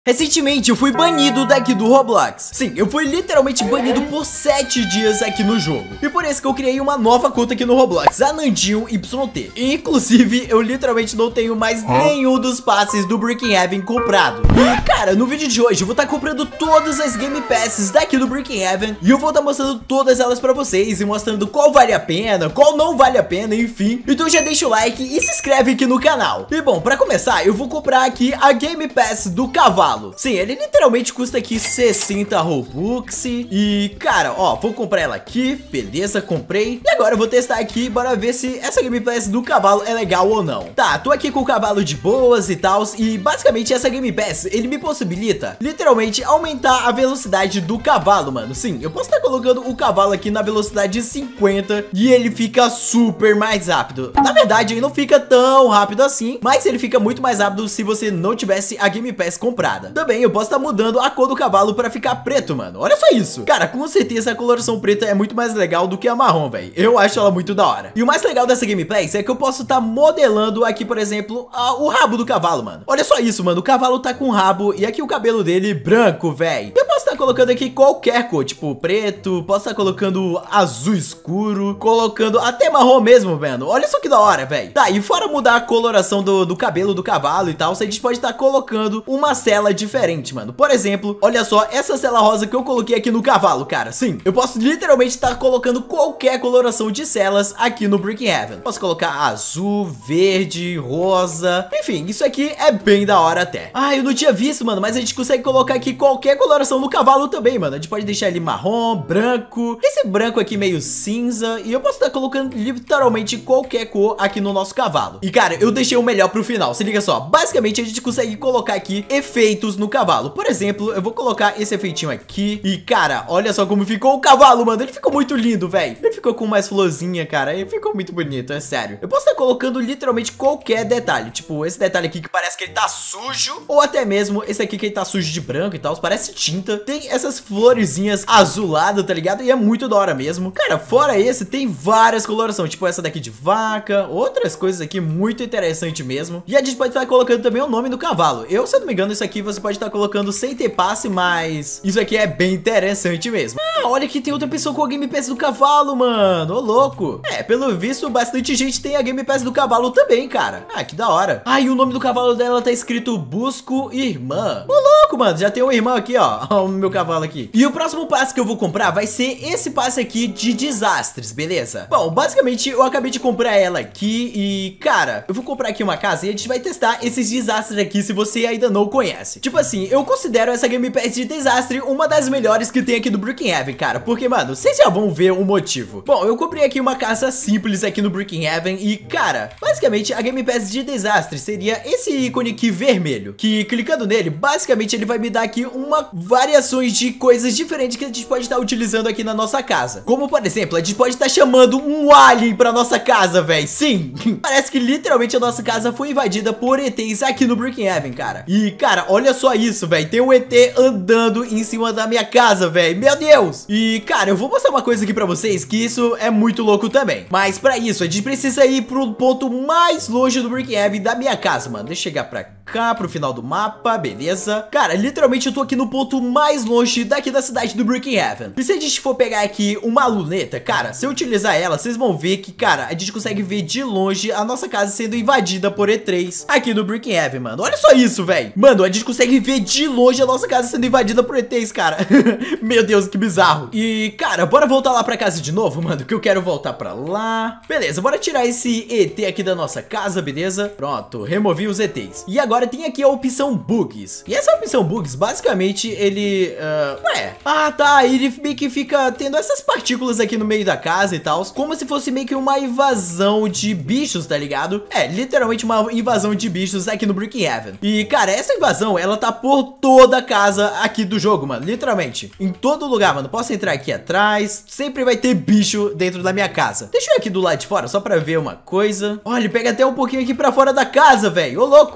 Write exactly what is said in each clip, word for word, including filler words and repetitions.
Recentemente eu fui banido daqui do Roblox. Sim, eu fui literalmente banido por sete dias aqui no jogo. E por isso que eu criei uma nova conta aqui no Roblox, a Nandinho Y T. E, inclusive, eu literalmente não tenho mais nenhum dos passes do Breaking Heaven comprado. E, cara, no vídeo de hoje eu vou estar comprando todas as Game Passes daqui do Breaking Heaven. E eu vou estar mostrando todas elas pra vocês e mostrando qual vale a pena, qual não vale a pena, enfim. Então já deixa o like e se inscreve aqui no canal. E bom, pra começar, eu vou comprar aqui a Game Pass do cavalo. Sim, ele literalmente custa aqui sessenta Robux. E, cara, ó, vou comprar ela aqui. Beleza, comprei. E agora eu vou testar aqui, bora ver se essa Game Pass do cavalo é legal ou não. Tá, tô aqui com o cavalo de boas e tal. E basicamente essa Game Pass, ele me possibilita literalmente aumentar a velocidade do cavalo, mano. Sim, eu posso estar colocando o cavalo aqui na velocidade cinquenta e ele fica super mais rápido. Na verdade, ele não fica tão rápido assim, mas ele fica muito mais rápido se você não tivesse a Game Pass comprada. Também eu posso estar mudando a cor do cavalo pra ficar preto, mano. Olha só isso. Cara, com certeza a coloração preta é muito mais legal do que a marrom, velho. Eu acho ela muito da hora. E o mais legal dessa Game Pass é que eu posso estar modelando aqui, por exemplo, a, o rabo do cavalo, mano. Olha só isso, mano. O cavalo tá com rabo e aqui o cabelo dele branco, velho. Eu posso estar colocando aqui qualquer cor, tipo preto, posso estar colocando azul escuro, colocando até marrom mesmo, mano. Olha só que da hora, velho. Tá, e fora mudar a coloração do, do cabelo do cavalo e tal, a gente pode estar colocando uma cela diferente, mano. Por exemplo, olha só essa cela rosa que eu coloquei aqui no cavalo, cara. Sim, eu posso literalmente estar colocando qualquer coloração de celas aqui no Breaking Heaven. Posso colocar azul, verde, rosa, enfim, isso aqui é bem da hora até. Ah, eu não tinha visto, mano, mas a gente consegue colocar aqui qualquer coloração no cavalo também, mano. A gente pode deixar ele marrom, branco, esse branco aqui meio cinza, e eu posso estar colocando literalmente qualquer cor aqui no nosso cavalo. E, cara, eu deixei o melhor pro final, se liga só. Basicamente, a gente consegue colocar aqui efeitos no cavalo. Por exemplo, eu vou colocar esse efeitinho aqui. E, cara, olha só como ficou o cavalo, mano. Ele ficou muito lindo, velho. Ele ficou com mais florzinha, cara. Ele ficou muito bonito, é sério. Eu posso estar colocando literalmente qualquer detalhe. Tipo, esse detalhe aqui que parece que ele tá sujo. Ou até mesmo esse aqui que ele tá sujo de branco e tal. Parece tinta. Tem essas florezinhas azuladas, tá ligado? E é muito da hora mesmo. Cara, fora esse, tem várias colorações. Tipo essa daqui de vaca. Outras coisas aqui muito interessante mesmo. E a gente pode estar colocando também o nome do cavalo. Eu, se eu não me engano, isso aqui você pode estar colocando sem ter passe, mas isso aqui é bem interessante mesmo. Ah, olha que tem outra pessoa com a Game Pass do cavalo, mano. Ô, louco. É, pelo visto, bastante gente tem a Game Pass do cavalo também, cara. Ah, que da hora. Ah, e o nome do cavalo dela tá escrito Busco Irmã. Ô, louco, mano. Já tem um irmão aqui, ó. Ó, o meu cavalo aqui. E o próximo passe que eu vou comprar vai ser esse passe aqui de desastres, beleza? Bom, basicamente, eu acabei de comprar ela aqui e, cara, eu vou comprar aqui uma casa e a gente vai testar esses desastres aqui se você ainda não conhece. Tipo assim, eu considero essa Game Pass de desastre uma das melhores que tem aqui do Breaking Heaven, cara. Porque, mano, vocês já vão ver o motivo. Bom, eu comprei aqui uma casa simples aqui no Breaking Heaven e, cara, basicamente a Game Pass de desastre seria esse ícone aqui vermelho, que clicando nele, basicamente ele vai me dar aqui uma variações de coisas diferentes que a gente pode estar utilizando aqui na nossa casa. Como, por exemplo, a gente pode estar chamando um alien pra nossa casa, velho. Sim, parece que literalmente a nossa casa foi invadida por E Tês aqui no Breaking Heaven, cara. E, cara, olha só isso, velho. Tem um E T andando em cima da minha casa, velho. Meu Deus! E, cara, eu vou mostrar uma coisa aqui pra vocês, que isso é muito louco também. Mas pra isso, a gente precisa ir pro ponto mais longe do Breaking Heaven da minha casa, mano. Deixa eu chegar pra cá, pro final do mapa, beleza? Cara, literalmente eu tô aqui no ponto mais longe daqui da cidade do Breaking Heaven. E se a gente for pegar aqui uma luneta, cara, se eu utilizar ela, vocês vão ver que, cara, a gente consegue ver de longe a nossa casa sendo invadida por E três aqui no Breaking Heaven, mano. Olha só isso, velho. Mano, a gente consegue ver de longe a nossa casa sendo invadida por E Tês, cara. Meu Deus, que bizarro. E, cara, bora voltar lá pra casa de novo, mano, que eu quero voltar pra lá. Beleza, bora tirar esse E T aqui da nossa casa, beleza? Pronto, removi os E Tês. E agora tem aqui a opção Bugs. E essa opção Bugs, basicamente, ele... Uh, ué, ah, tá, ele meio que fica tendo essas partículas aqui no meio da casa e tal, como se fosse meio que uma invasão de bichos, tá ligado? É, literalmente uma invasão de bichos aqui no Breaking Heaven. E, cara, essa invasão, ela tá por toda a casa aqui do jogo, mano, literalmente. Em todo lugar, mano. Posso entrar aqui atrás, sempre vai ter bicho dentro da minha casa. Deixa eu ir aqui do lado de fora, só pra ver uma coisa. Olha, pega até um pouquinho aqui pra fora da casa, velho. Ô, louco. Enfim,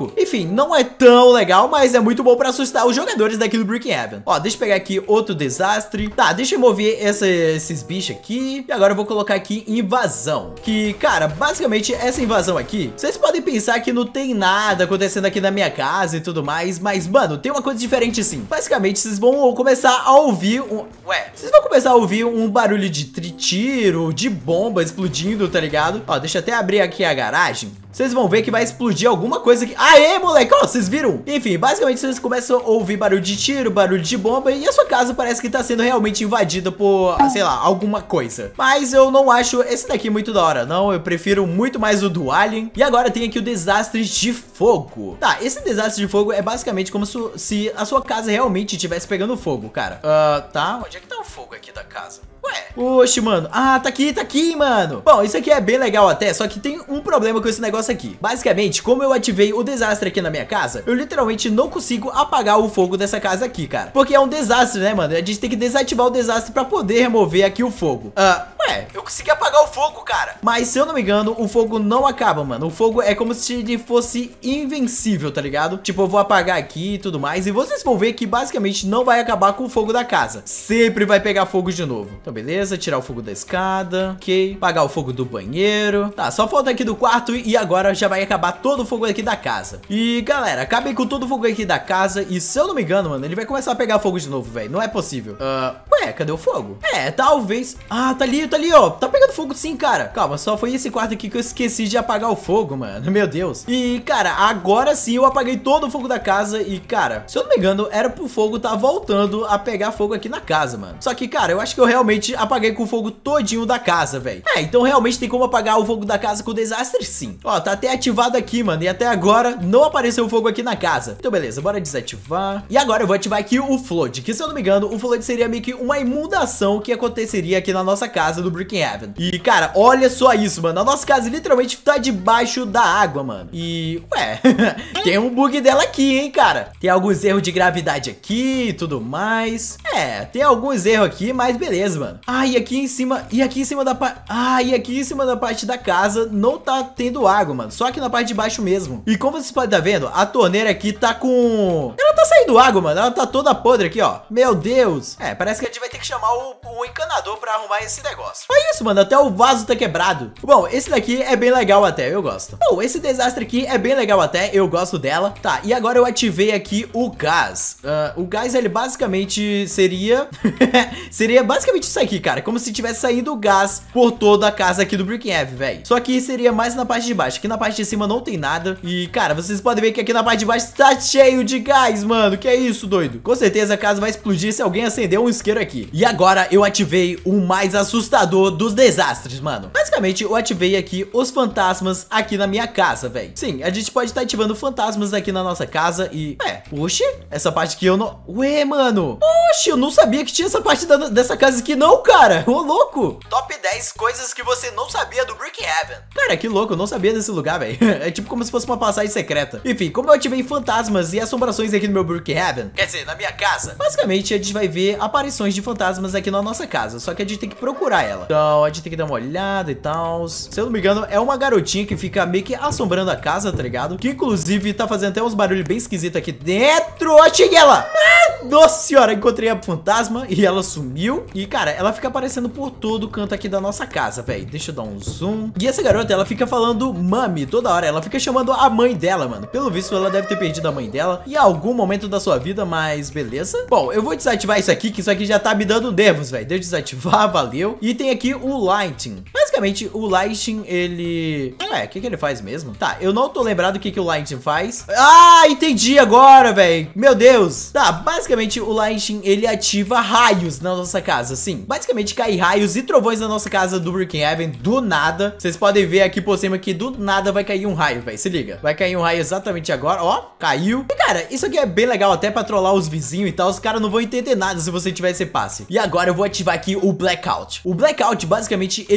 Sim, não é tão legal, mas é muito bom pra assustar os jogadores daqui do Brookhaven. Ó, deixa eu pegar aqui outro desastre. Tá, deixa eu mover essa, esses bichos aqui. E agora eu vou colocar aqui invasão. Que, cara, basicamente essa invasão aqui, vocês podem pensar que não tem nada acontecendo aqui na minha casa e tudo mais, mas, mano, tem uma coisa diferente sim. Basicamente, vocês vão começar a ouvir um... Ué, vocês vão começar a ouvir um barulho de tiro, de bomba explodindo, tá ligado? Ó, deixa eu até abrir aqui a garagem. Vocês vão ver que vai explodir alguma coisa aqui. Aê, moleque, ó, vocês viram? Enfim, basicamente vocês começam a ouvir barulho de tiro, barulho de bomba, e a sua casa parece que tá sendo realmente invadida por, sei lá, alguma coisa. Mas eu não acho esse daqui muito da hora, não. Eu prefiro muito mais o do Alien. E agora tem aqui o desastre de fogo. Tá, esse desastre de fogo é basicamente como se a sua casa realmente estivesse pegando fogo, cara. Uh, tá, onde é que tá o fogo aqui da casa? Ué, oxe, mano. Ah, tá aqui, tá aqui, mano. Bom, isso aqui é bem legal até, só que tem um problema com esse negócio aqui. Basicamente, como eu ativei o desastre aqui na minha casa, eu literalmente não consigo apagar o fogo dessa casa aqui, cara. Porque é um desastre, né, mano? A gente tem que desativar o desastre pra poder remover aqui o fogo. Ah, ué, eu consegui apagar o fogo, cara. Mas, se eu não me engano, o fogo não acaba, mano. O fogo é como se ele fosse invencível, tá ligado? Tipo, eu vou apagar aqui e tudo mais, e vocês vão ver que basicamente não vai acabar com o fogo da casa. Sempre vai pegar fogo de novo. Então, beleza, tirar o fogo da escada, ok, apagar o fogo do banheiro. Tá, só falta aqui do quarto e agora já vai acabar todo o fogo aqui da casa. E galera, acabei com todo o fogo aqui da casa e se eu não me engano, mano, ele vai começar a pegar fogo de novo, velho, não é possível. uh, Ué, cadê o fogo? É, talvez. Ah, tá ali, tá ali, ó, tá pegando fogo sim, cara. Calma, só foi esse quarto aqui que eu esqueci de apagar o fogo, mano, meu Deus. E cara, agora sim eu apaguei todo o fogo da casa e cara, se eu não me engano, era pro fogo tá voltando a pegar fogo aqui na casa, mano. Só que cara, eu acho que eu realmente apaguei com o fogo todinho da casa, velho. É, então realmente tem como apagar o fogo da casa com o desastre sim. Ó, tá até ativado aqui, mano, e até agora não apareceu fogo aqui na casa. Então beleza, bora desativar. E agora eu vou ativar aqui o flood, que se eu não me engano, o flood seria meio que uma inundação que aconteceria aqui na nossa casa do Brookhaven. E cara, olha só isso, mano, a nossa casa literalmente tá debaixo da água, mano. E, ué, tem um bug dela aqui, hein, cara. Tem alguns erros de gravidade aqui e tudo mais. É, tem alguns erros aqui, mas beleza, mano. Ah, e aqui em cima, e aqui em cima da parte, ah, e aqui em cima da parte da casa não tá tendo água, mano, só aqui na parte de baixo mesmo. E como vocês podem estar vendo, a torneira aqui tá com, ela tá saindo água, mano, ela tá toda podre aqui, ó. Meu Deus. É, parece que a gente vai ter que chamar o, o encanador pra arrumar esse negócio. Olha isso, mano, até o vaso tá quebrado. Bom, esse daqui é bem legal até, eu gosto. Bom, esse desastre aqui é bem legal até, eu gosto dela. Tá, e agora eu ativei aqui o gás. Uh, o gás, ele basicamente seria seria basicamente isso aqui, cara, como se tivesse saído gás por toda a casa aqui do Brookhaven, velho. Só que seria mais na parte de baixo. Aqui na parte de cima não tem nada. E, cara, vocês podem ver que aqui na parte de baixo tá cheio de gás, mano. Que é isso, doido? Com certeza a casa vai explodir se alguém acender um isqueiro aqui. E agora eu ativei o mais assustador dos desastres, mano. Basicamente, eu ativei aqui os fantasmas aqui na minha casa, velho. Sim, a gente pode estar tá ativando fantasmas aqui na nossa casa e... É, oxe, essa parte aqui eu não... Ué, mano. Oxe, eu não sabia que tinha essa parte da... dessa casa aqui não, cara. Ô, louco. Top dez coisas que você não sabia do Brookhaven. Cara, que louco, eu não sabia desse lugar, velho. É tipo como se fosse uma passagem secreta. Enfim, como eu ativei fantasmas e assombrações aqui no meu Brookhaven, quer dizer, na minha casa, basicamente a gente vai ver aparições de fantasmas aqui na nossa casa, só que a gente tem que procurar ela. Então, a gente tem que dar uma olhada e tal. Se eu não me engano, é uma garotinha que fica meio que assombrando a casa, tá ligado? Que inclusive tá fazendo até uns barulhos bem esquisitos aqui dentro. Achei ela! Ah, nossa senhora, encontrei a fantasma e ela sumiu. E, cara, ela fica aparecendo por todo o canto aqui da nossa casa, velho. Deixa eu dar um zoom. E essa garota, ela fica falando mami toda hora. Ela fica chamando a mãe dela, mano. Pelo visto, ela deve ter perdido a mãe dela em algum momento da sua vida, mas beleza. Bom, eu vou desativar isso aqui, que isso aqui já tá me dando nervos, velho. Deixa eu desativar, valeu. E tem aqui o lighting. Basicamente, o lighting, ele... É, o que que ele faz mesmo? Tá, eu não tô lembrado o que que o lighting faz. Ah, entendi agora, velho. Meu Deus. Tá, basicamente, o lighting, ele ativa raios na nossa casa, sim. Basicamente, cai raios e trovões na nossa casa do Brookhaven do nada. Vocês podem ver aqui por cima que do nada vai cair um raio, velho. Se liga. Vai cair um raio exatamente agora. Ó, caiu. E, cara, isso aqui é bem legal até pra trollar os vizinhos e tal. Os caras não vão entender nada se você tiver esse passe. E agora eu vou ativar aqui o Blackout. O Blackout, basicamente, ele queima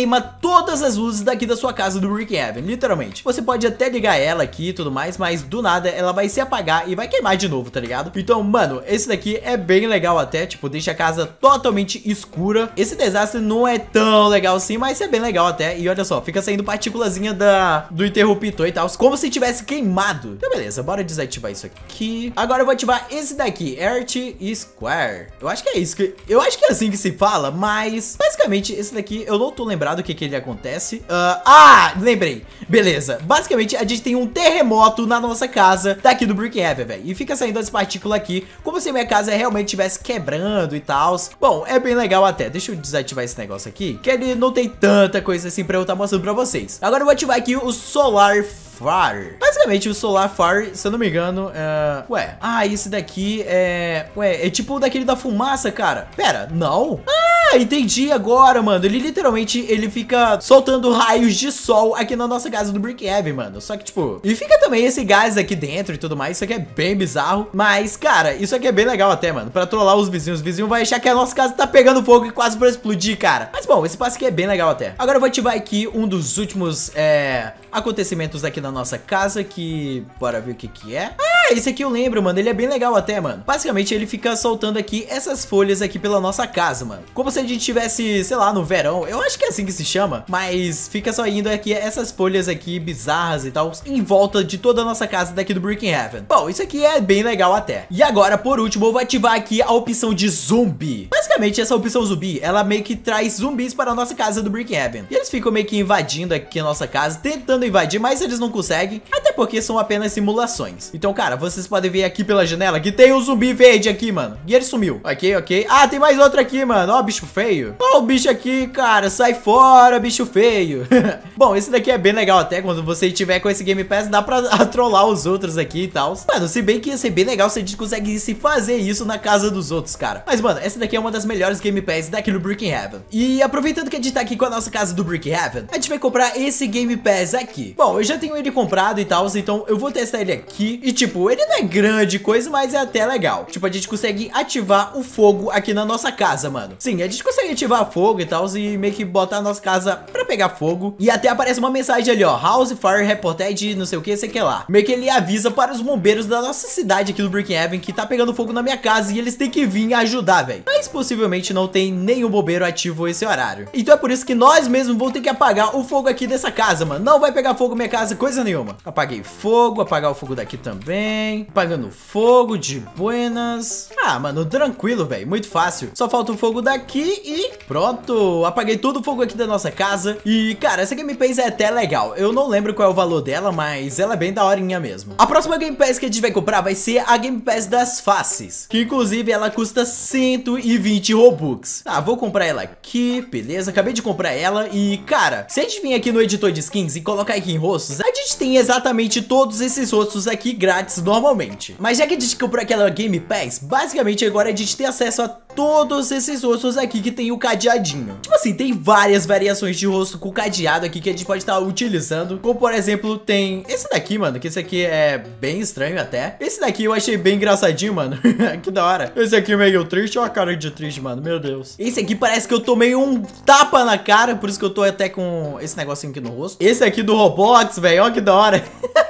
queima todas as luzes daqui da sua casa do Brookhaven, literalmente. Você pode até ligar ela aqui e tudo mais, mas do nada ela vai se apagar e vai queimar de novo, tá ligado? Então, mano, esse daqui é bem legal até, tipo, deixa a casa totalmente escura. Esse desastre não é tão legal assim, mas é bem legal até. E olha só, fica saindo partículazinha da, do interruptor e tal, como se tivesse queimado. Então, beleza, bora desativar isso aqui. Agora eu vou ativar esse daqui, Earth Square. Eu acho que é isso, que eu acho que é assim que se fala, mas basicamente esse daqui eu não tô lembrado o que que ele acontece. Uh, ah, lembrei. Beleza, basicamente a gente tem um terremoto na nossa casa daqui do Brookhaven, velho. E fica saindo as partículas aqui, como se minha casa realmente estivesse quebrando e tal. Bom, é bem legal até. Deixa eu desativar esse negócio aqui, que ele não tem tanta coisa assim pra eu estar mostrando pra vocês. Agora eu vou ativar aqui o Solar Far. Basicamente o Solar Far, se eu não me engano, é... Ué, ah, esse daqui é... Ué, é tipo daquele da fumaça, cara. Pera, não? Ah, entendi agora, mano. Ele literalmente, ele fica soltando raios de sol aqui na nossa casa do Brookhaven, mano. Só que, tipo... E fica também esse gás aqui dentro e tudo mais. Isso aqui é bem bizarro. Mas, cara, isso aqui é bem legal até, mano. Pra trollar os vizinhos. Os vizinhos vão achar que a nossa casa tá pegando fogo e quase pra explodir, cara. Mas, bom, esse passo aqui é bem legal até. Agora eu vou ativar aqui um dos últimos, é... acontecimentos aqui na nossa casa, que... Bora ver o que que é. Ah, esse aqui eu lembro, mano. Ele é bem legal até, mano. Basicamente, ele fica soltando aqui essas folhas aqui pela nossa casa, mano. Como se a gente tivesse, sei lá, no verão. Eu acho que é assim que se chama. Mas fica só indo aqui essas folhas aqui bizarras e tal, em volta de toda a nossa casa daqui do Brookhaven. Bom, isso aqui é bem legal até. E agora, por último, eu vou ativar aqui a opção de zumbi. Basicamente, essa opção zumbi, ela meio que traz zumbis para a nossa casa do Brookhaven. E eles ficam meio que invadindo aqui a nossa casa, tentando invadir, mas eles não conseguem, até porque são apenas simulações. Então, cara, vocês podem ver aqui pela janela que tem um zumbi verde aqui, mano. E ele sumiu. Ok, ok. Ah, tem mais outro aqui, mano. Ó, bicho feio. Ó, o bicho aqui, cara. Sai fora, bicho feio. Bom, esse daqui é bem legal até. Quando você tiver com esse Game Pass, dá pra trollar os outros aqui e tal. Mano, se bem que ia ser bem legal se a gente conseguisse fazer isso na casa dos outros, cara. Mas, mano, essa daqui é uma das melhores Game Pass daqui no Brookhaven. E aproveitando que a gente tá aqui com a nossa casa do Brookhaven, a gente vai comprar esse Game Pass aqui. Bom, eu já tenho ele comprado e tal, então eu vou testar ele aqui. E, tipo, ele não é grande coisa, mas é até legal. Tipo, a gente consegue ativar o fogo aqui na nossa casa, mano. Sim, a gente consegue ativar fogo e tal, e meio que botar a nossa casa pra pegar fogo. E até aparece uma mensagem ali, ó. House Fire Reported, não sei o que, sei que lá. Meio que ele avisa para os bombeiros da nossa cidade aqui do Brookhaven que tá pegando fogo na minha casa e eles têm que vir ajudar, velho. Mas possivelmente não tem nenhum bombeiro ativo esse horário. Então é por isso que nós mesmos vamos ter que apagar o fogo aqui dessa casa, mano. Não vai pegar fogo na minha casa, coisa nenhuma. Apaguei fogo, apagar o fogo daqui também. Apagando fogo, de buenas. Ah, mano, tranquilo, velho. Muito fácil. Só falta o fogo daqui e pronto. Apaguei todo o fogo aqui da nossa casa. E, cara, essa Game Pass é até legal. Eu não lembro qual é o valor dela, mas ela é bem daorinha mesmo. A próxima Game Pass que a gente vai comprar vai ser a Game Pass das faces, que inclusive ela custa cento e vinte Robux. Tá, vou comprar ela aqui, beleza. Acabei de comprar ela e, cara, se a gente vir aqui no editor de skins e colocar aqui em rostos, a gente tem exatamente todos esses rostos aqui grátis normalmente. Mas já que a gente comprou aquela Game Pass, basicamente agora a gente tem acesso a todos esses rostos aqui que tem o cadeadinho. Tipo assim, tem várias variações de rosto com cadeado aqui que a gente pode estar utilizando. Como, por exemplo, tem esse daqui, mano, que esse aqui é bem estranho até. Esse daqui eu achei bem engraçadinho, mano. Que da hora. Esse aqui é meio triste. Olha a cara de triste, mano. Meu Deus. Esse aqui parece que eu tomei um tapa na cara, por isso que eu tô até com esse negocinho aqui no rosto. Esse aqui do Roblox, velho. Olha que da hora.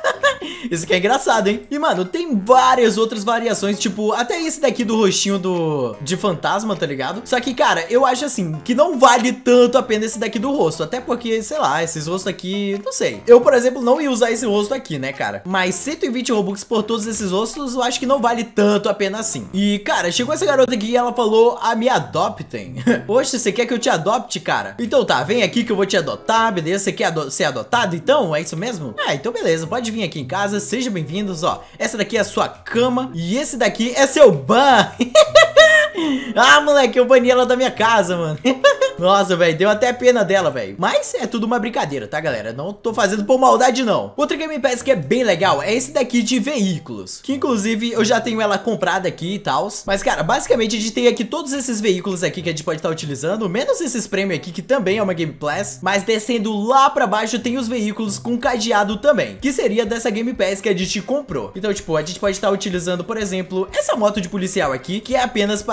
Esse aqui é engraçado, hein? E, mano, tem várias outras variações, tipo, até esse daqui do rostinho do... de fantasma, tá ligado? Só que, cara, eu acho assim, que não vale tanto a pena esse daqui do rosto. Até porque, sei lá, esses rostos aqui, não sei. Eu, por exemplo, não ia usar esse rosto aqui, né, cara? Mas cento e vinte Robux por todos esses rostos, eu acho que não vale tanto a pena assim. E, cara, chegou essa garota aqui e ela falou, ah, me adoptem. Poxa, você quer que eu te adopte, cara? Então tá, vem aqui que eu vou te adotar, beleza? Você quer ado ser adotado, então? É isso mesmo? Ah, então beleza, pode vir aqui em casa. Sejam bem-vindos, ó. Essa daqui é a sua cama e esse daqui é seu ban. Ah, moleque, eu bani ela da minha casa, mano. Nossa, velho, deu até pena dela, velho. Mas é tudo uma brincadeira, tá, galera? Não tô fazendo por maldade, não. Outra Game Pass que é bem legal é esse daqui de veículos, que inclusive eu já tenho ela comprada aqui e tal. Mas, cara, basicamente a gente tem aqui todos esses veículos aqui que a gente pode estar utilizando, menos esses prêmios aqui, que também é uma Game Pass. Mas descendo lá pra baixo tem os veículos com cadeado também, que seria dessa Game Pass que a gente comprou. Então, tipo, a gente pode estar utilizando, por exemplo, essa moto de policial aqui, que é apenas para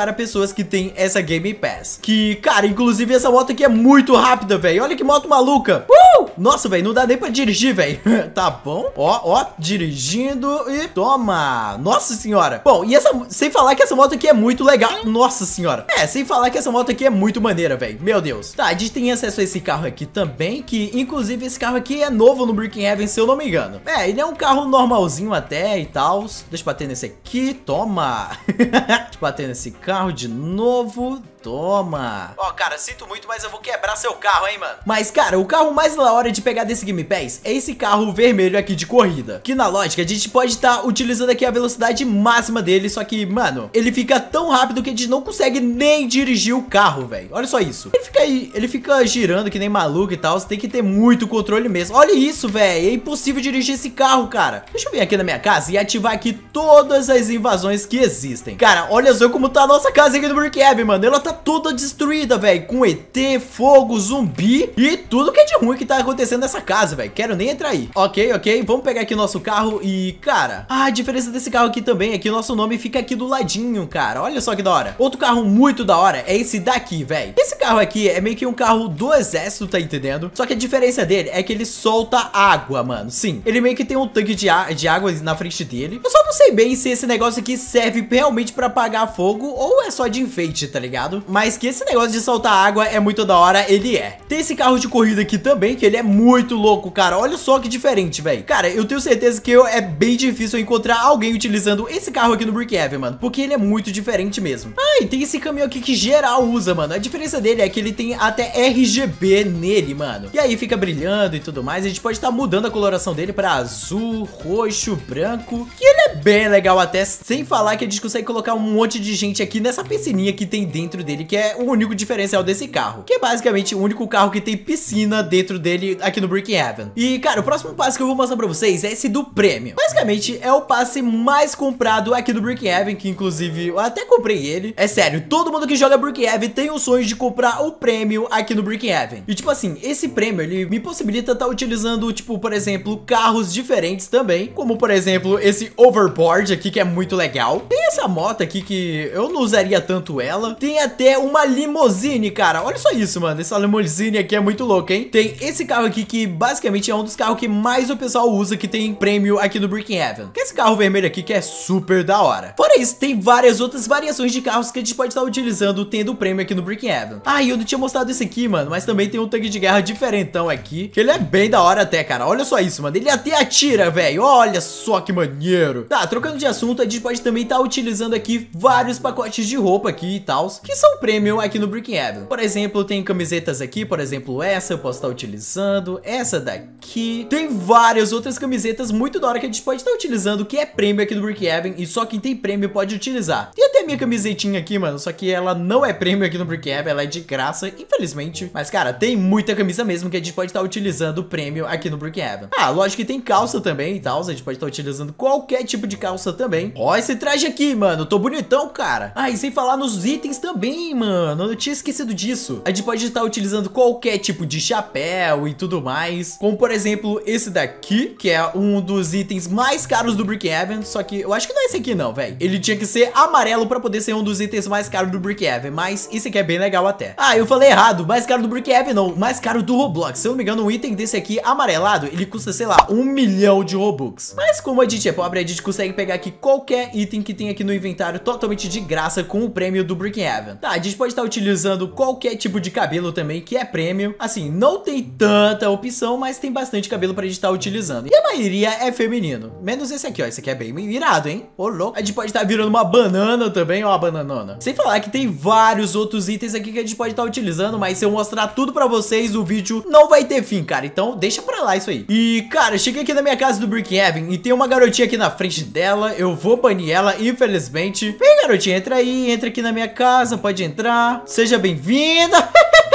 para pessoas que têm essa Game Pass. Que, cara, inclusive essa moto aqui é muito rápida, velho. Olha que moto maluca. Uh! Nossa, velho, não dá nem pra dirigir, velho. Tá bom. Ó, ó, dirigindo e toma. Nossa senhora. Bom, e essa, sem falar que essa moto aqui é muito legal. Nossa senhora. É, sem falar que essa moto aqui é muito maneira, velho. Meu Deus. Tá, a gente tem acesso a esse carro aqui também, que inclusive esse carro aqui é novo no Brookhaven, se eu não me engano. É, ele é um carro normalzinho até e tal. Deixa eu bater nesse aqui. Toma. Deixa eu bater nesse carro de novo. Toma. Ó, oh, cara, sinto muito, mas eu vou quebrar seu carro, hein, mano. Mas, cara, o carro mais da hora de pegar desse Game Pass é esse carro vermelho aqui de corrida. Que na lógica, a gente pode estar tá utilizando aqui a velocidade máxima dele. Só que, mano, ele fica tão rápido que a gente não consegue nem dirigir o carro, velho. Olha só isso. Ele fica aí, ele fica girando que nem maluco e tal. Você tem que ter muito controle mesmo. Olha isso, velho. É impossível dirigir esse carro, cara. Deixa eu vir aqui na minha casa e ativar aqui todas as invasões que existem. Cara, olha só como tá a nossa casa aqui no Brookhaven, mano. Ela tá toda destruída, velho, com E T, fogo, zumbi e tudo que é de ruim que tá acontecendo nessa casa, velho. Quero nem entrar aí. Ok, ok, vamos pegar aqui o nosso carro e, cara, a diferença desse carro aqui também é que o nosso nome fica aqui do ladinho, cara. Olha só que da hora. Outro carro muito da hora é esse daqui, velho. Esse carro aqui é meio que um carro do exército, tá entendendo? Só que a diferença dele é que ele solta água, mano. Sim, ele meio que tem um tanque de, de água na frente dele. Eu só não sei bem se esse negócio aqui serve realmente pra apagar fogo ou é só de enfeite, tá ligado? Mas que esse negócio de soltar água é muito da hora, ele é. Tem esse carro de corrida aqui também, que ele é muito louco, cara. Olha só que diferente, velho. Cara, eu tenho certeza que eu, é bem difícil encontrar alguém utilizando esse carro aqui no Brookhaven, mano. Porque ele é muito diferente mesmo. Ah, e tem esse caminhão aqui que geral usa, mano. A diferença dele é que ele tem até R G B nele, mano. E aí fica brilhando e tudo mais. A gente pode estar mudando a coloração dele pra azul, roxo, branco. E ele é bem legal até, sem falar que a gente consegue colocar um monte de gente aqui nessa piscininha que tem dentro dele, que é o único diferencial desse carro, que é basicamente o único carro que tem piscina dentro dele aqui no Brookhaven. E, cara, o próximo passe que eu vou mostrar pra vocês é esse do prêmio. Basicamente, é o passe mais comprado aqui do Brookhaven, que inclusive eu até comprei ele. É sério, todo mundo que joga Brookhaven tem o sonho de comprar o prêmio aqui no Brookhaven. E, tipo assim, esse prêmio, ele me possibilita estar utilizando, tipo, por exemplo, carros diferentes também, como, por exemplo, esse overboard aqui, que é muito legal. Tem essa moto aqui que eu não usaria tanto ela. Tem até uma limousine, cara. Olha só isso, mano. Essa limousine aqui é muito louca, hein? Tem esse carro aqui que basicamente é um dos carros que mais o pessoal usa, que tem prêmio aqui no Brookhaven. Que é esse carro vermelho aqui que é super da hora. Fora isso, tem várias outras variações de carros que a gente pode estar utilizando tendo prêmio aqui no Brookhaven. Ah, e eu não tinha mostrado esse aqui, mano, mas também tem um tanque de guerra diferentão aqui, que ele é bem da hora até, cara. Olha só isso, mano. Ele até atira, velho. Olha só que maneiro. Tá, trocando de assunto, a gente pode também estar utilizando aqui vários pacotes de roupa aqui e tal, que são prêmio aqui no Brookhaven. Por exemplo, tem camisetas aqui, por exemplo, essa eu posso estar utilizando, essa daqui. Tem várias outras camisetas muito da hora que a gente pode estar utilizando, que é prêmio aqui no Brookhaven, e só quem tem prêmio pode utilizar. Tem até a minha camisetinha aqui, mano, só que ela não é prêmio aqui no Brookhaven, ela é de graça, infelizmente. Mas, cara, tem muita camisa mesmo que a gente pode estar utilizando prêmio aqui no Brookhaven. Ah, lógico que tem calça também e tal, a gente pode estar utilizando qualquer tipo de calça também. Ó, esse traje aqui, mano, tô bonitão, cara. Ah, e sem falar nos itens também, mano, eu tinha esquecido disso. A gente pode estar utilizando qualquer tipo de chapéu e tudo mais, como por exemplo esse daqui, que é um dos itens mais caros do Brookhaven, só que eu acho que não é esse aqui não, velho. Ele tinha que ser amarelo pra poder ser um dos itens mais caros do Brookhaven, mas esse aqui é bem legal até. Ah, eu falei errado, mais caro do Brookhaven não, mais caro do Roblox. Se eu não me engano, um item desse aqui amarelado, ele custa, sei lá, um milhão de Robux. Mas como a gente é pobre, a gente consegue pegar aqui qualquer item que tem aqui no inventário totalmente de graça com o prêmio do Brookhaven. Tá, a gente pode estar utilizando qualquer tipo de cabelo também, que é prêmio. Assim, não tem tanta opção, mas tem bastante cabelo pra gente estar utilizando. E a maioria é feminino, menos esse aqui, ó. Esse aqui é bem irado, hein? Ô, louco. A gente pode estar virando uma banana também, ó, a bananona. Sem falar que tem vários outros itens aqui que a gente pode estar utilizando, mas se eu mostrar tudo pra vocês, o vídeo não vai ter fim, cara. Então, deixa pra lá isso aí. E, cara, cheguei aqui na minha casa do Brookhaven e tem uma garotinha aqui na frente dela. Eu vou banir ela, infelizmente. Vem, garotinha, entra aí, entra aqui na minha casa, pode entrar. Seja bem-vinda.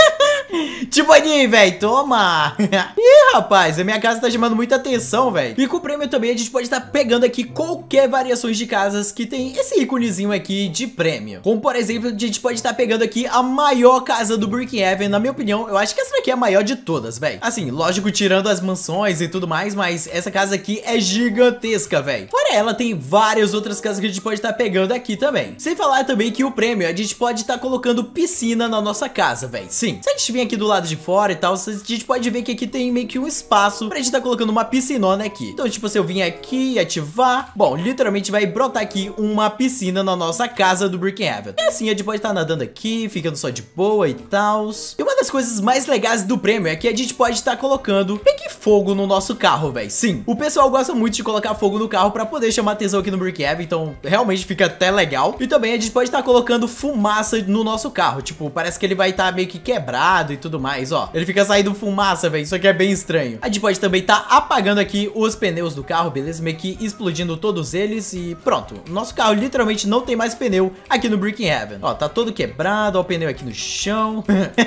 Tipo ali, velho, toma. Ih, rapaz, a minha casa tá chamando muita atenção, velho. E com o prêmio também a gente pode estar pegando aqui qualquer variações de casas que tem esse íconezinho aqui de prêmio. Como, por exemplo, a gente pode estar pegando aqui a maior casa do Brookhaven. Na minha opinião, eu acho que essa daqui é a maior de todas, velho. Assim, lógico, tirando as mansões e tudo mais, mas essa casa aqui é gigantesca, velho. Fora ela, tem várias outras casas que a gente pode estar pegando aqui também. Sem falar também que o prêmio, a gente pode estar colocando piscina na nossa casa, velho. Sim, se a gente vir aqui do lado de fora e tal, a gente pode ver que aqui tem meio que um espaço pra gente estar colocando uma piscinona aqui. Então, tipo, se eu vim aqui e ativar, bom, literalmente vai brotar aqui uma piscina na nossa casa do Brookhaven. E assim, a gente pode estar nadando aqui, ficando só de boa e tal. E uma das coisas mais legais do prêmio é que a gente pode estar colocando meio que fogo no nosso carro, velho. Sim, o pessoal gosta muito de colocar fogo no carro pra poder chamar atenção aqui no Brookhaven, então realmente fica até legal. E também a gente pode estar colocando fumaça no nosso carro, tipo, parece que ele vai estar meio que quebrado e tudo mais, ó. Ele fica saindo fumaça, velho, isso aqui é bem estranho. A gente pode também estar apagando aqui os pneus do carro, beleza? Meio que explodindo todos eles e pronto. Nosso carro literalmente não tem mais pneu aqui no Brookhaven. Ó, tá todo quebrado, ó, o pneu aqui no chão.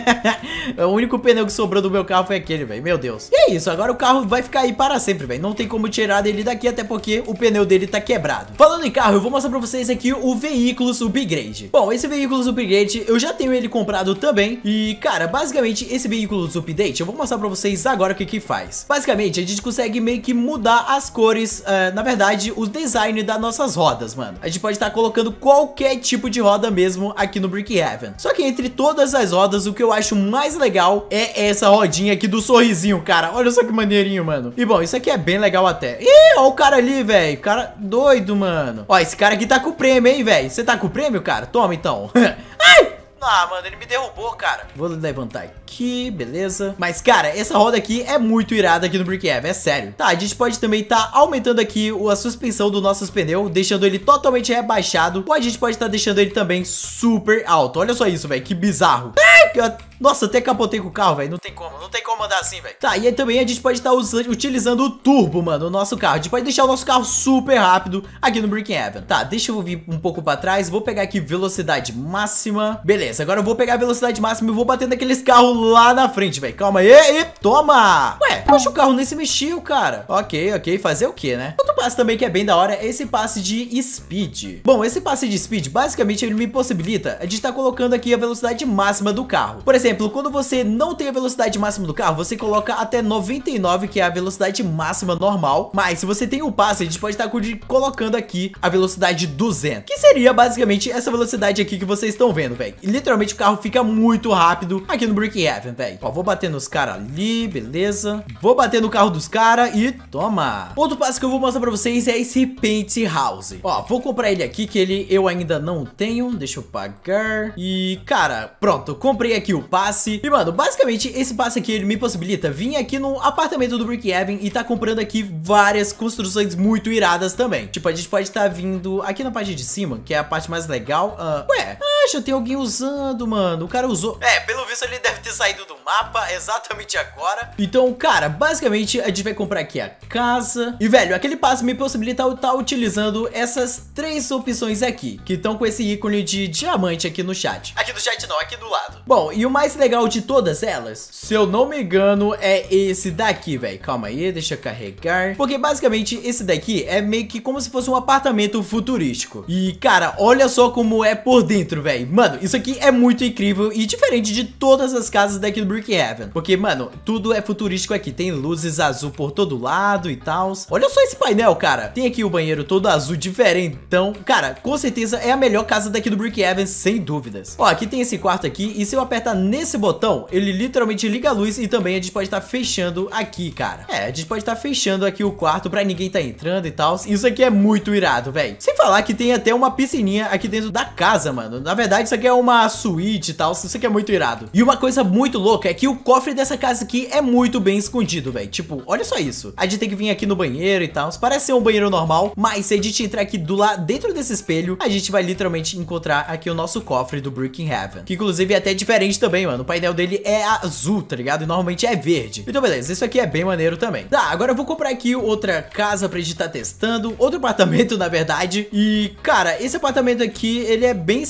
O único pneu que sobrou do meu carro foi aquele, velho, meu Deus. E é isso, agora o carro vai ficar aí para sempre, velho. Não tem como tirar dele daqui, até porque o pneu dele tá quebrado. Falando em carro, eu vou mostrar pra vocês aqui o Veículos Upgrade. Bom, esse Veículos Upgrade, eu já tenho ele comprado também. E, cara, basicamente, esse Veículos Update, eu vou mostrar pra vocês agora o que que faz. Basicamente, a gente consegue meio que mudar as cores, uh, na verdade, o design das nossas rodas, mano. A gente pode estar colocando qualquer tipo de roda mesmo aqui no Brookhaven. Só que entre todas as rodas, o que eu acho mais legal é essa rodinha aqui do sorrisinho, cara. Olha só que maneirinho, mano. E, bom, isso aqui é bem legal até. Ih, ó o cara ali, velho. Cara doido, mano. Ó, esse cara aqui tá com o prêmio, hein, velho. Você tá com o prêmio, cara? Toma, então. Ai! Ah, mano, ele me derrubou, cara. Vou levantar aqui, beleza. Mas, cara, essa roda aqui é muito irada aqui no Brookhaven, é sério. Tá, a gente pode também estar tá aumentando aqui a suspensão do nossos pneus, deixando ele totalmente rebaixado. Ou a gente pode estar tá deixando ele também super alto. Olha só isso, velho, que bizarro. Nossa, até capotei com o carro, velho. Não tem como, não tem como andar assim, velho. Tá, e aí também a gente pode estar tá utilizando o turbo, mano, no nosso carro. A gente pode deixar o nosso carro super rápido aqui no Brookhaven. Tá, deixa eu vir um pouco pra trás. Vou pegar aqui velocidade máxima. Beleza, agora eu vou pegar a velocidade máxima e vou bater naqueles carros lá na frente, velho. Calma aí, e toma! Ué, poxa, o carro nem se mexeu, cara. Ok, ok, fazer o que, né? Outro passe também que é bem da hora é esse passe de speed. Bom, esse passe de speed, basicamente, ele me possibilita a gente estar tá colocando aqui a velocidade máxima do carro. Por exemplo, quando você não tem a velocidade máxima do carro, você coloca até noventa e nove, que é a velocidade máxima normal. Mas se você tem um passe, a gente pode estar tá colocando aqui a velocidade duzentos, que seria basicamente essa velocidade aqui que vocês estão vendo, velho. E literalmente o carro fica muito rápido aqui no Brookhaven, velho. Ó, vou bater nos caras ali, beleza. Vou bater no carro dos caras e toma. Outro passo que eu vou mostrar pra vocês é esse Paint House. Ó, vou comprar ele aqui, que ele eu ainda não tenho. Deixa eu pagar. E, cara, pronto, comprei aqui o passe. E, mano, basicamente esse passe aqui, ele me possibilita vir aqui no apartamento do Brookhaven e tá comprando aqui várias construções muito iradas também. Tipo, a gente pode estar tá vindo aqui na parte de cima, que é a parte mais legal. Uh, ué, ah, já tem alguém usando, mano. O cara usou. É, pelo visto ele deve ter saído do mapa exatamente agora. Então, cara, basicamente a gente vai comprar aqui a casa. E, velho, aquele passe me possibilita eu estar utilizando essas três opções aqui, que estão com esse ícone de diamante aqui no chat. Aqui no chat não, aqui do lado. Bom, e o mais legal de todas elas, se eu não me engano, é esse daqui, velho. Calma aí, deixa eu carregar. Porque basicamente esse daqui é meio que como se fosse um apartamento futurístico. E, cara, olha só como é por dentro, velho. Mano, isso aqui é muito incrível e diferente de todas as casas daqui do Brookhaven. Porque, mano, tudo é futurístico aqui. Tem luzes azul por todo lado e tal. Olha só esse painel, cara. Tem aqui o banheiro todo azul diferente. Então, cara, com certeza é a melhor casa daqui do Brookhaven, sem dúvidas. Ó, aqui tem esse quarto aqui. E se eu apertar nesse botão, ele literalmente liga a luz. E também a gente pode estar fechando aqui, cara. É, a gente pode estar fechando aqui o quarto pra ninguém tá entrando e tal. Isso aqui é muito irado, velho. Sem falar que tem até uma piscininha aqui dentro da casa, mano. Na verdade, isso aqui é uma suíte e tal. Isso aqui é muito irado. E uma coisa muito louca é que o cofre dessa casa aqui é muito bem escondido, velho. Tipo, olha só isso. A gente tem que vir aqui no banheiro e tal. Parece ser um banheiro normal, mas se a gente entrar aqui do lado, dentro desse espelho, a gente vai literalmente encontrar aqui o nosso cofre do Brookhaven. Que inclusive é até diferente também, mano. O painel dele é azul, tá ligado? E normalmente é verde. Então, beleza. Isso aqui é bem maneiro também. Tá, agora eu vou comprar aqui outra casa pra gente estar testando. Outro apartamento, na verdade. E, cara, esse apartamento aqui, ele é bem simples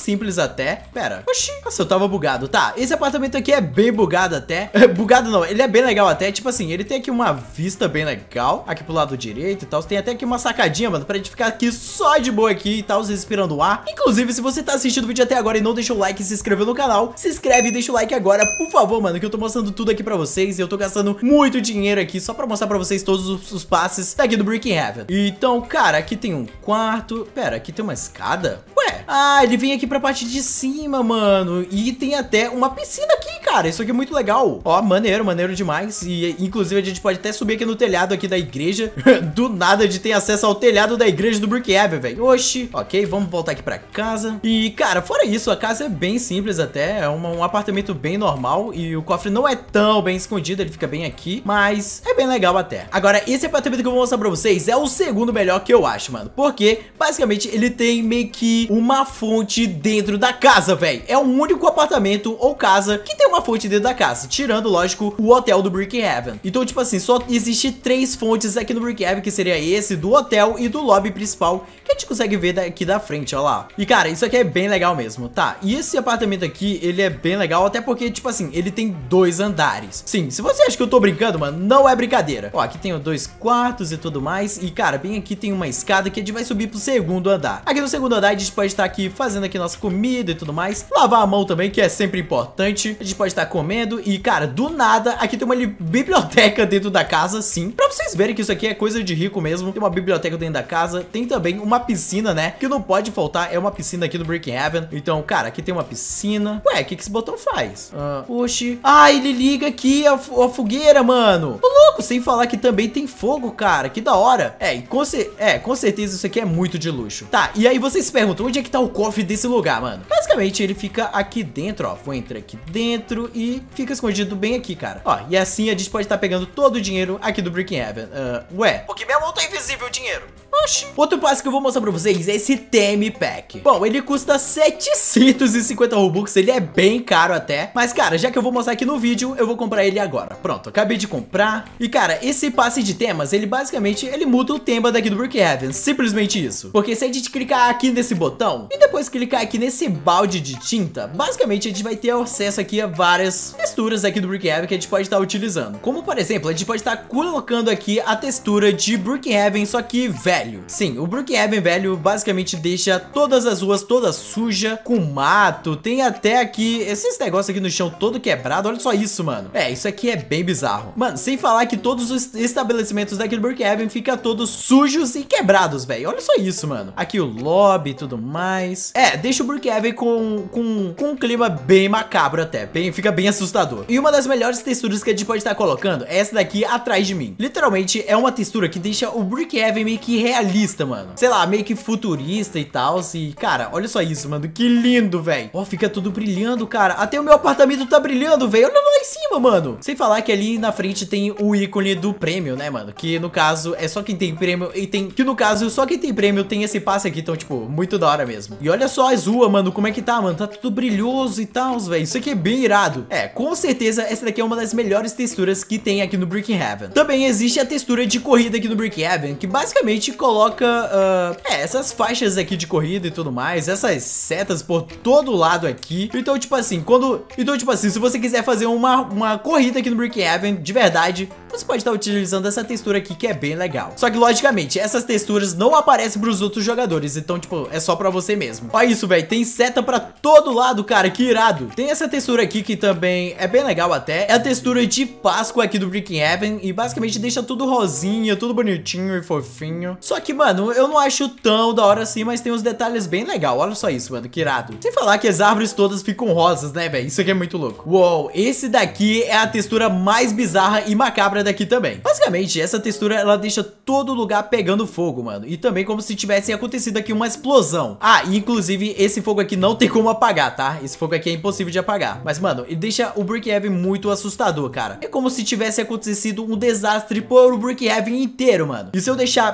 até. Pera, oxi, nossa, eu tava bugado. Tá, esse apartamento aqui é bem bugado até. É, bugado não, ele é bem legal até. Tipo assim, ele tem aqui uma vista bem legal aqui pro lado direito e tal. Tem até aqui uma sacadinha, mano, pra gente ficar aqui só de boa aqui e tal, respirando ar. Inclusive, se você tá assistindo o vídeo até agora e não deixou o like e se inscreveu no canal, se inscreve e deixa o like agora, por favor, mano, que eu tô mostrando tudo aqui pra vocês. E eu tô gastando muito dinheiro aqui só pra mostrar pra vocês todos os, os passes daqui do Brick Heaven. Então, cara, aqui tem um quarto. Pera, aqui tem uma escada? Ué, ah, ele vem aqui pra parte de cima, mano. E tem até uma piscina aqui, cara. Isso aqui é muito legal. Ó, maneiro, maneiro demais. E, inclusive, a gente pode até subir aqui no telhado aqui da igreja. Do nada, a gente tem acesso ao telhado da igreja do Brick Heaven, velho. Oxi. Ok, vamos voltar aqui pra casa. E, cara, fora isso, a casa é bem simples até. É uma, um apartamento bem normal. E o cofre não é tão bem escondido, ele fica bem aqui. Mas é bem legal até. Agora, esse apartamento que eu vou mostrar pra vocês é o segundo melhor que eu acho, mano. Porque, basicamente, ele tem meio que uma fonte dentro da casa, velho. É o único apartamento ou casa que tem uma fonte dentro da casa, tirando, lógico, o hotel do Brick Heaven. Então, tipo assim, só existe três fontes aqui no Brick Heaven, que seria esse do hotel e do lobby principal, que a gente consegue ver daqui da frente, ó lá. E, cara, isso aqui é bem legal mesmo, tá? E esse apartamento aqui, ele é bem legal, até porque, tipo assim, ele tem dois andares. Sim, se você acha que eu tô brincando, mano, não é brincadeira. Ó, aqui tem dois quartos e tudo mais. E, cara, bem aqui tem uma escada que a gente vai subir pro segundo andar. Aqui no segundo andar, a gente pode estar aqui fazendo aqui nossa comida e tudo mais. Lavar a mão também, que é sempre importante. A gente pode estar comendo. E, cara, do nada, aqui tem uma biblioteca dentro da casa, sim. Pra vocês verem que isso aqui é coisa de rico mesmo. Tem uma biblioteca dentro da casa. Tem também uma piscina, né? Que não pode faltar. É uma piscina aqui no Brick Heaven. Então, cara, aqui tem uma piscina. Ué, o que, que esse botão faz? Ah, oxi. Ah, ele liga aqui a, a fogueira, mano. Tô louco, sem falar que também tem fogo, cara. Que da hora. É, e com, ce é, com certeza isso aqui é muito de luxo. Tá, e aí vocês se perguntam, onde é que tá o cofre desse lugar, mano? Basicamente, ele fica aqui dentro, ó. Vou entrar aqui dentro e fica escondido bem aqui, cara. Ó, e assim a gente pode estar pegando todo o dinheiro aqui do Brick Heaven. Uh, ué, porque minha mão tá invisível o dinheiro. Oxi. Outro passo que eu vou mostrar pra vocês é esse Theme Pack. Bom, ele custa setecentos e cinquenta Robux, ele é bem caro até. Mas, cara, já que eu vou mostrar aqui no vídeo, eu vou comprar ele agora. Pronto, acabei de comprar. E, cara, esse passe de temas, ele basicamente, ele muda o tema daqui do Brick Heaven. Simplesmente isso. Porque se a gente clicar aqui nesse botão e depois clicar aqui nesse balde de tinta, basicamente a gente vai ter acesso aqui a várias texturas aqui do Brick Heaven que a gente pode estar utilizando. Como, por exemplo, a gente pode estar colocando aqui a textura de Brick Heaven, só que velho. Sim, o Brick Heaven velho basicamente deixa todas as ruas todas sujas, com mato. Tem até aqui esses negócios aqui no chão todo quebrado. Olha só isso, mano. É, isso aqui é bem bizarro. Mano, sem falar que todos os estabelecimentos daqui do Brick Heaven ficam todos sujos e quebrados, velho. Olha só isso, mano. Aqui o lobby e tudo mais. É, deixa o Brick Heaven com, com, com um clima bem macabro até. Bem, fica bem assustador. E uma das melhores texturas que a gente pode estar colocando é essa daqui atrás de mim. Literalmente é uma textura que deixa o Brick Heaven meio que realista, mano. Sei lá, meio que futurista e tal. E, cara, olha só isso, mano. Que lindo, velho. Ó, fica tudo brilhando, cara. Até o meu apartamento tá brilhando, velho. Olha lá em cima, mano. Sem falar que ali na frente tem o ícone do prêmio, né, mano? Que no caso é só quem tem prêmio e tem... Que no caso, só quem tem prêmio tem esse passe aqui. Então, tipo, muito da hora mesmo. E olha só as ruas, mano. Como é que tá, mano? Tá tudo brilhoso e tal, velho. Isso aqui é bem irado. É, com certeza essa daqui é uma das melhores texturas que tem aqui no Brick Heaven. Também existe a textura de corrida aqui no Brick Heaven, que basicamente coloca... Uh, é, essas faixas aqui de corrida e tudo mais, essas setas por todo lado aqui. Então, tipo assim, quando... Então, tipo assim, se você quiser fazer uma, uma corrida aqui no Brick Heaven, de verdade, você pode estar utilizando essa textura aqui, que é bem legal. Só que, logicamente, essas texturas não aparecem pros outros jogadores, então, tipo, é só pra você mesmo. Olha isso, velho, tem seta pra todo lado, cara, que irado. Tem essa textura aqui que também é bem legal até, é a textura de Páscoa aqui do Brick Heaven, e basicamente deixa tudo rosinha, tudo bonitinho e fofinho. Só que, mano, eu não acho tão da hora assim, mas tem uns detalhes bem legal. Olha só isso, mano, que irado. Sem falar que as árvores todas ficam rosas, né, velho? Isso aqui é muito louco. Uou, esse daqui é a textura mais bizarra e macabra daqui também. Basicamente, essa textura, ela deixa todo lugar pegando fogo, mano. E também como se tivesse acontecido aqui uma explosão. Ah, e inclusive, esse fogo aqui não tem como apagar, tá? Esse fogo aqui é impossível de apagar. Mas, mano, ele deixa o Brick Heaven muito assustador, cara. É como se tivesse acontecido um desastre por o Brick Heaven inteiro, mano. E se eu deixar meio que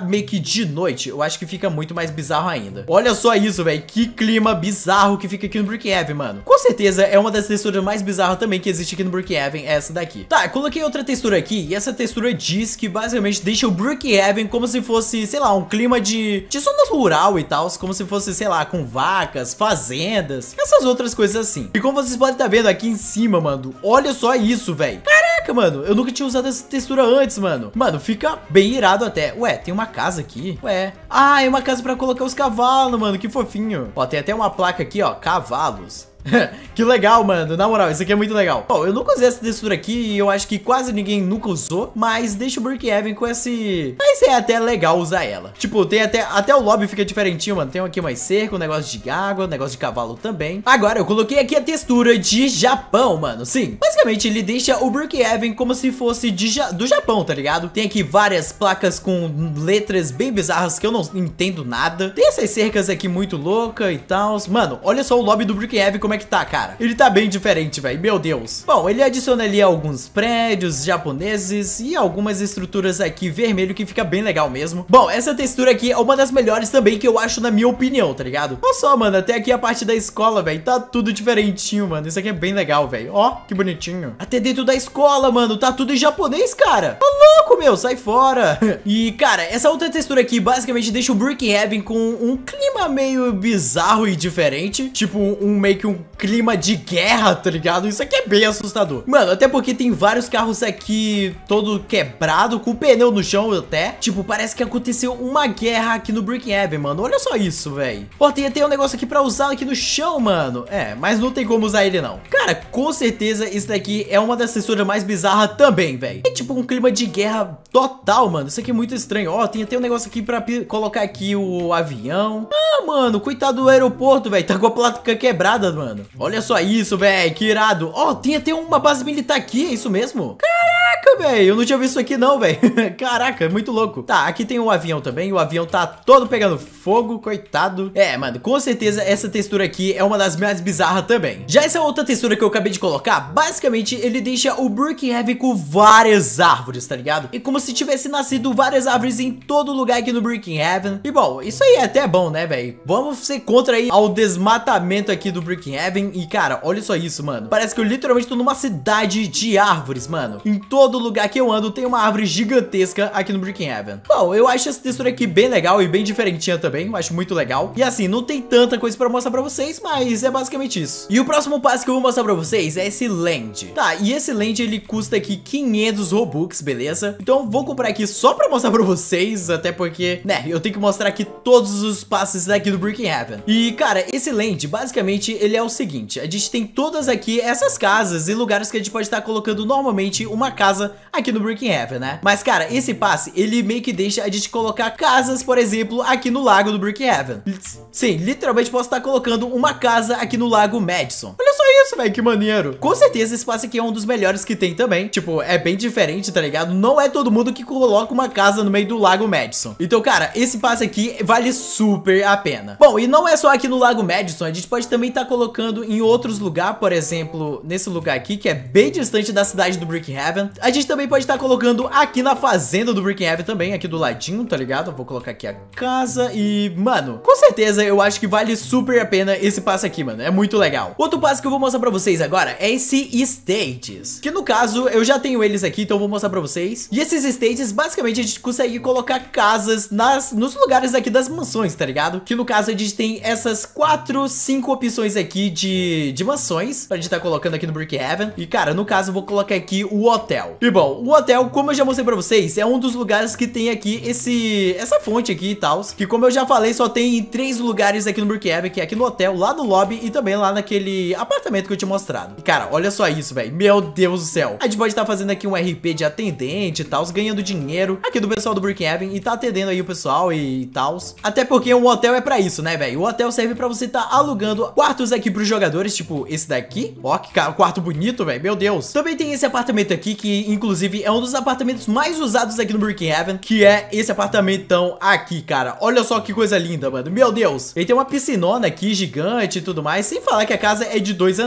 de noite, eu acho que fica muito mais bizarro ainda. Olha só isso, velho. Que clima bizarro que fica aqui no Brookhaven, mano. Com certeza é uma das texturas mais bizarras também que existe aqui no Brookhaven, essa daqui. Tá, coloquei outra textura aqui e essa textura diz que basicamente deixa o Brookhaven como se fosse, sei lá, um clima de, de zona rural e tal, como se fosse, sei lá, com vacas, fazendas, essas outras coisas assim. E como vocês podem estar vendo aqui em cima, mano, olha só isso, velho. Caraca, mano, eu nunca tinha usado essa textura antes, mano. Mano, fica bem irado até. Ué, tem uma casa aqui. Ué. Ah, é uma casa pra colocar os cavalos, mano, que fofinho. Ó, tem até uma placa aqui, ó, cavalos. Que legal, mano, na moral, isso aqui é muito legal. Bom, eu nunca usei essa textura aqui e eu acho que quase ninguém nunca usou, mas deixa o Brookhaven com esse... Mas é até legal usar ela. Tipo, tem até... Até o lobby fica diferentinho, mano. Tem aqui mais cerca, um negócio de água, um negócio de cavalo também. Agora, eu coloquei aqui a textura de Japão, mano. Sim, basicamente ele deixa o Brookhaven como se fosse de ja... do Japão, tá ligado? Tem aqui várias placas com letras bem bizarras que eu não entendo nada. Tem essas cercas aqui muito loucas e tal. Mano, olha só o lobby do Brookhaven, como é que tá, cara? Ele tá bem diferente, velho. Meu Deus. Bom, ele adiciona ali alguns prédios japoneses e algumas estruturas aqui vermelho que fica bem legal mesmo. Bom, essa textura aqui é uma das melhores também que eu acho na minha opinião, tá ligado? Olha só, mano, até aqui a parte da escola, velho, tá tudo diferentinho, mano. Isso aqui é bem legal, velho. Ó, que bonitinho. Até dentro da escola, mano, tá tudo em japonês, cara. Ô, louco, meu, sai fora. E, cara, essa outra textura aqui basicamente deixa o Brookhaven com um clima meio bizarro e diferente. Tipo, um meio que um clima de guerra, tá ligado? Isso aqui é bem assustador. Mano, até porque tem vários carros aqui todo quebrado, com pneu no chão até. Tipo, parece que aconteceu uma guerra aqui no Brookhaven, mano. Olha só isso, velho. Pô, tem até um negócio aqui pra usar aqui no chão, mano. É, mas não tem como usar ele, não. Cara, com certeza isso daqui é uma das texturas mais bizarras também, velho. É tipo um clima de guerra total, mano. Isso aqui é muito estranho. Ó, tem até um negócio aqui pra colocar aqui o avião. Ah, mano, coitado do aeroporto, velho. Tá com a placa quebrada, mano. Olha só isso, velho, que irado. Ó, oh, tem até uma base militar aqui, é isso mesmo? Caraca, velho, eu não tinha visto isso aqui não, velho. Caraca, é muito louco. Tá, aqui tem um avião também, o avião tá todo pegando fogo, coitado. É, mano, com certeza essa textura aqui é uma das mais bizarras também. Já essa outra textura que eu acabei de colocar, basicamente ele deixa o Brookhaven com várias árvores, tá ligado? E como se tivesse nascido várias árvores em todo lugar aqui no Brookhaven. E bom, isso aí é até bom, né, velho? Vamos ser contra aí ao desmatamento aqui do Brookhaven. E cara, olha só isso, mano. Parece que eu literalmente tô numa cidade de árvores, mano. Em todo lugar que eu ando tem uma árvore gigantesca aqui no Brookhaven. Bom, eu acho essa textura aqui bem legal e bem diferentinha também. Eu acho muito legal. E assim, não tem tanta coisa pra mostrar pra vocês, mas é basicamente isso. E o próximo passo que eu vou mostrar pra vocês é esse land. Tá, e esse land ele custa aqui quinhentos Robux, beleza? Então vou comprar aqui só pra mostrar pra vocês, até porque, né, eu tenho que mostrar aqui todos os passes daqui do Brookhaven. E cara, esse land, basicamente, ele é o seguinte. A gente tem todas aqui essas casas e lugares que a gente pode estar colocando normalmente uma casa aqui no Brookhaven, né? Mas, cara, esse passe, ele meio que deixa a gente colocar casas, por exemplo, aqui no lago do Brookhaven. Sim, literalmente posso estar colocando uma casa aqui no lago Madison. Olha só isso, velho, que maneiro. Com certeza esse passe aqui é um dos melhores que tem também. Tipo, é bem diferente, tá ligado? Não é todo mundo que coloca uma casa no meio do lago Madison. Então, cara, esse passe aqui vale super a pena. Bom, e não é só aqui no lago Madison, a gente pode também estar colocando em outros lugares, por exemplo, nesse lugar aqui, que é bem distante da cidade do Brookhaven. A gente também pode estar colocando aqui na fazenda do Brookhaven também, aqui do ladinho, tá ligado? Eu vou colocar aqui a casa e, mano, com certeza eu acho que vale super a pena esse passe aqui, mano. É muito legal. Outro passe que eu vou mostrar pra vocês agora é esse Stages, que no caso, eu já tenho eles aqui, então eu vou mostrar pra vocês. E esses Stages, basicamente, a gente consegue colocar casas nas, nos lugares aqui das mansões, tá ligado? Que no caso, a gente tem essas quatro, cinco opções aqui de, de mansões pra gente tá colocando aqui no Brookhaven. E, cara, no caso, eu vou colocar aqui o hotel. E, bom, o hotel, como eu já mostrei pra vocês, é um dos lugares que tem aqui esse, essa fonte aqui e tal, que, como eu já falei, só tem em três lugares aqui no Brookhaven, que é aqui no hotel, lá no lobby e também lá naquele apartamento que eu tinha mostrado. E, cara, olha só isso, velho. Meu Deus do céu. A gente pode estar tá fazendo aqui um R P de atendente e tal, ganhando dinheiro aqui do pessoal do Brookhaven e tá atendendo aí o pessoal e tal. Até porque um hotel é pra isso, né, velho? O hotel serve pra você tá alugando quartos aqui pros jogadores, tipo esse daqui. Ó, que quarto bonito, velho. Meu Deus. Também tem esse apartamento aqui, que inclusive é um dos apartamentos mais usados aqui no Brookhaven, que é esse apartamentão aqui, cara. Olha só que coisa linda, mano. Meu Deus. Ele tem uma piscinona aqui gigante e tudo mais, sem falar que a casa é de dois andares.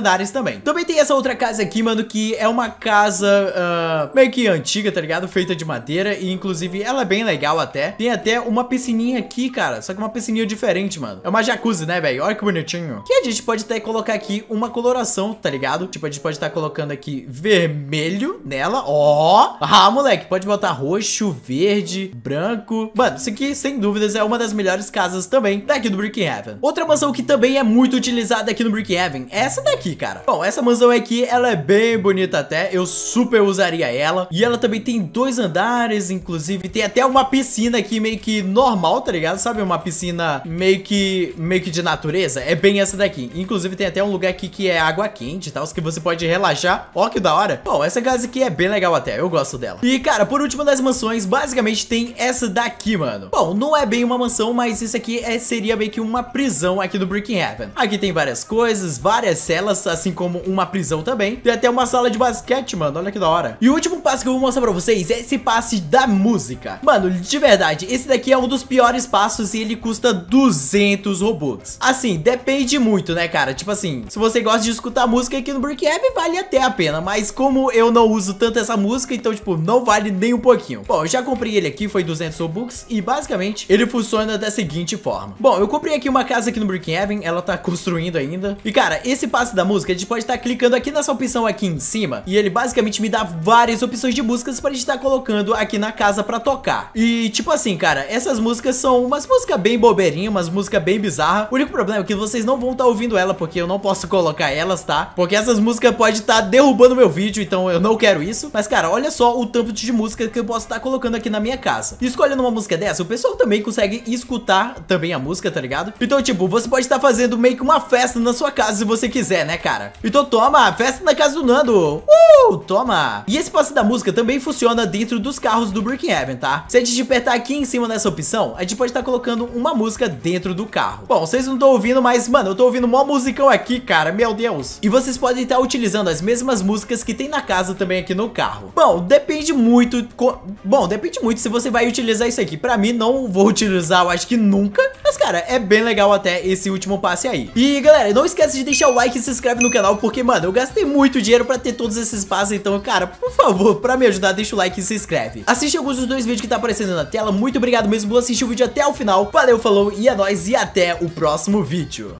andares também. Também tem essa outra casa aqui, mano, que é uma casa uh, meio que antiga, tá ligado? Feita de madeira e inclusive ela é bem legal até. Tem até uma piscininha aqui, cara, só que uma piscininha diferente, mano. É uma jacuzzi, né, velho? Olha que bonitinho. Que a gente pode até colocar aqui uma coloração, tá ligado? Tipo, a gente pode estar colocando aqui vermelho nela, ó. Ah, moleque, pode botar roxo, verde, branco. Mano, isso aqui, sem dúvidas, é uma das melhores casas também daqui do Brookhaven. Outra mansão que também é muito utilizada aqui no Brookhaven é essa daqui, cara. Bom, essa mansão aqui, ela é bem bonita até. Eu super usaria ela. E ela também tem dois andares, inclusive tem até uma piscina aqui meio que normal, tá ligado? Sabe, uma piscina meio que meio que de natureza. É bem essa daqui. Inclusive tem até um lugar aqui que é água quente e tal, que você pode relaxar. Ó, que da hora. Bom, essa casa aqui é bem legal até. Eu gosto dela. E, cara, por último das mansões, basicamente tem essa daqui, mano. Bom, não é bem uma mansão, mas isso aqui é, seria meio que uma prisão aqui do Brookhaven. Aqui tem várias coisas, várias celas, assim como uma prisão também. Tem até uma sala de basquete, mano. Olha que da hora. E o último passe que eu vou mostrar pra vocês é esse passe da música. Mano, de verdade, esse daqui é um dos piores passos e ele custa duzentos Robux. Assim, depende muito, né, cara? Tipo assim, se você gosta de escutar música aqui no Brookhaven, vale até a pena. Mas como eu não uso tanto essa música, então, tipo, não vale nem um pouquinho. Bom, eu já comprei ele aqui, foi duzentos Robux. E basicamente, ele funciona da seguinte forma. Bom, eu comprei aqui uma casa aqui no Brookhaven, ela tá construindo ainda. E, cara, esse passe da música, a gente pode estar clicando aqui nessa opção aqui em cima. E ele basicamente me dá várias opções de músicas pra gente estar colocando aqui na casa pra tocar. E, tipo assim, cara, essas músicas são umas músicas bem bobeirinhas, umas músicas bem bizarras. O único problema é que vocês não vão estar ouvindo ela, porque eu não posso colocar elas, tá? Porque essas músicas podem estar derrubando meu vídeo, então eu não quero isso. Mas, cara, olha só o tanto de música que eu posso estar colocando aqui na minha casa. E escolhendo uma música dessa, o pessoal também consegue escutar também a música, tá ligado? Então, tipo, você pode estar fazendo meio que uma festa na sua casa se você quiser, né, cara? Então toma, festa na casa do Nando. Uh, toma. E esse passe da música também funciona dentro dos carros do Brookhaven, tá? Se a gente apertar aqui em cima nessa opção, a gente pode estar colocando uma música dentro do carro. Bom, vocês não estão ouvindo, mas, mano, eu tô ouvindo mó musicão aqui, cara, meu Deus. E vocês podem estar utilizando as mesmas músicas que tem na casa também aqui no carro. Bom, depende muito... Bom, depende muito se você vai utilizar isso aqui. Pra mim, não vou utilizar, eu acho que nunca. Mas, cara, é bem legal até esse último passe aí. E, galera, não esquece de deixar o like e se inscreve no canal, porque, mano, eu gastei muito dinheiro pra ter todos esses passes. Então, cara, por favor, pra me ajudar, deixa o like e se inscreve. Assiste alguns dos dois vídeos que tá aparecendo na tela. Muito obrigado mesmo por assistir o vídeo até o final. Valeu, falou, e é nóis, e até o próximo vídeo.